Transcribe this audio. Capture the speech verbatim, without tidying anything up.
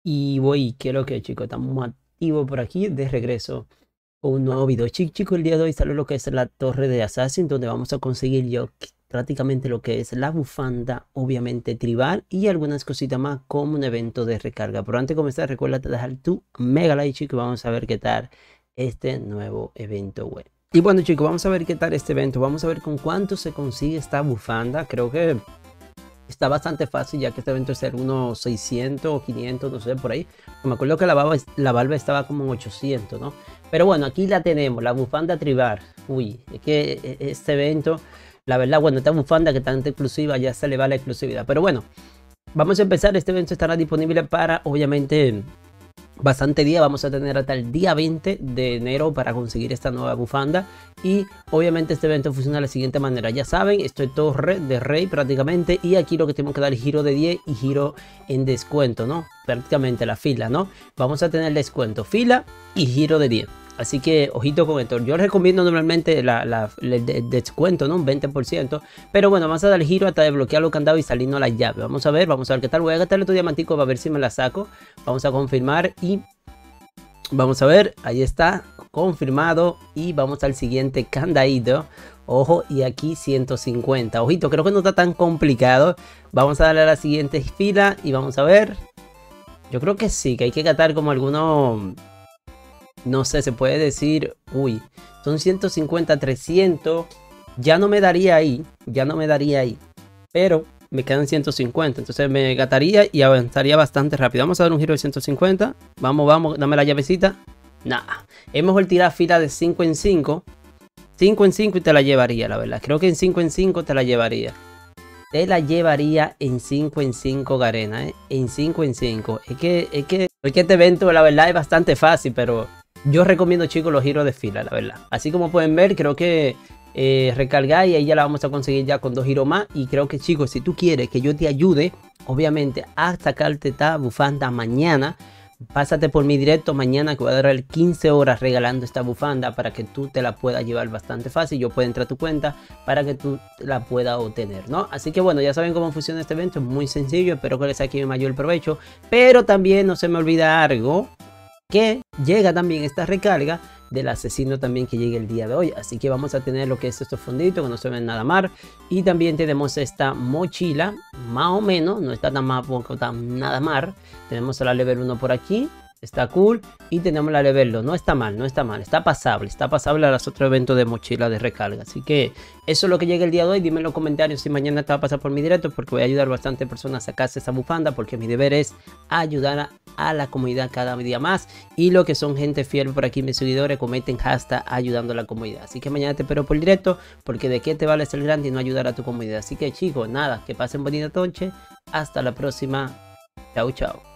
Y voy, ¿qué es lo que, chicos? Estamos activos por aquí de regreso con un nuevo video. Chi- Chicos, el día de hoy sale lo que es la torre de Assassin, donde vamos a conseguir yo qu- prácticamente lo que es la bufanda, obviamente tribal, y algunas cositas más como un evento de recarga. Pero antes de comenzar, recuerda dejar tu mega like, chicos, y vamos a ver qué tal este nuevo evento web. Y bueno, chicos, vamos a ver qué tal este evento. Vamos a ver con cuánto se consigue esta bufanda. Creo que está bastante fácil, ya que este evento es ser unos seiscientos o quinientos, no sé, por ahí. Me acuerdo que la valva, la valva estaba como en ochocientos, ¿no? Pero bueno, aquí la tenemos, la bufanda tribal. Uy, es que e- e- este evento, la verdad, bueno, esta bufanda que es tan exclusiva ya se le va la exclusividad. Pero bueno, vamos a empezar. Este evento estará disponible para, obviamente, bastante día. Vamos a tener hasta el día veinte de enero para conseguir esta nueva bufanda. Y obviamente este evento funciona de la siguiente manera. Ya saben, estoy torre de rey prácticamente. Y aquí lo que tenemos que dar es giro de diez y giro en descuento, ¿no? Prácticamente la fila, ¿no? Vamos a tener descuento, fila y giro de diez. Así que ojito con esto. Yo les recomiendo normalmente la, la, el de- descuento, ¿no? Un veinte por ciento. Pero bueno, vamos a dar el giro hasta desbloquear los candados y salirnos la llave. Vamos a ver, vamos a ver qué tal. Voy a gastar estos diamanticos para ver si me la saco. Vamos a confirmar y vamos a ver. Ahí está, confirmado. Y vamos al siguiente candadito. Ojo, y aquí ciento cincuenta. Ojito, creo que no está tan complicado. Vamos a darle a la siguiente fila y vamos a ver. Yo creo que sí, que hay que gastar como algunos, no sé, se puede decir, uy, son ciento cincuenta, trescientos, ya no me daría ahí, ya no me daría ahí, pero me quedan ciento cincuenta, entonces me gastaría y avanzaría bastante rápido. Vamos a dar un giro de ciento cincuenta, vamos, vamos, dame la llavecita. Nada, es mejor tirar fila de cinco en cinco, cinco en cinco y te la llevaría, la verdad, creo que en cinco en cinco te la llevaría. Te la llevaría en cinco en cinco, Garena, ¿eh? En cinco en cinco. Es que, es que, es que este evento, la verdad, es bastante fácil, pero yo recomiendo, chicos, los giros de fila, la verdad. Así como pueden ver, creo que eh, recargar y ahí ya la vamos a conseguir ya con dos giros más. Y creo que, chicos, si tú quieres que yo te ayude, obviamente, a sacarte esta bufanda mañana, pásate por mi directo mañana que voy a durar quince horas regalando esta bufanda para que tú te la puedas llevar bastante fácil. Yo puedo entrar a tu cuenta para que tú la puedas obtener, ¿no? Así que bueno, ya saben cómo funciona este evento. Es muy sencillo. Espero que les saque mi mayor provecho. Pero también no se me olvida algo, que llega también esta recarga del asesino también que llega el día de hoy. Así que vamos a tener lo que es estos fonditos que no se ven nada mal. Y también tenemos esta mochila, más o menos, no está tan mal, tan nada mal. Tenemos la level uno por aquí, está cool. Y tenemos la level dos, no está mal, no está mal, está pasable, está pasable a los otros eventos de mochila de recarga. Así que eso es lo que llega el día de hoy. Dime en los comentarios si mañana te va a pasar por mi directo, porque voy a ayudar bastante personas a sacarse esa bufanda, porque mi deber es ayudar a, a la comunidad cada día más. Y lo que son gente fiel por aquí, mis seguidores, cometen hashtag ayudando a la comunidad. Así que mañana te espero por el directo, porque de qué te vale ser grande y no ayudar a tu comunidad. Así que chicos, nada, que pasen bonita noche. Hasta la próxima. Chau, chau.